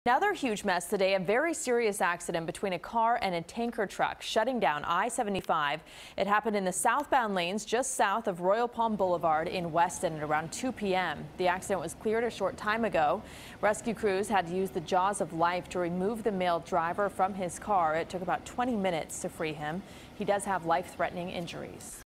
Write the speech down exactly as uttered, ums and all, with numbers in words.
Another huge mess today, a very serious accident between a car and a tanker truck shutting down I seventy-five. It happened in the southbound lanes just south of Royal Palm Boulevard in Weston at around two p m The accident was cleared a short time ago. Rescue crews had to use the jaws of life to remove the male driver from his car. It took about twenty minutes to free him. He does have life-threatening injuries.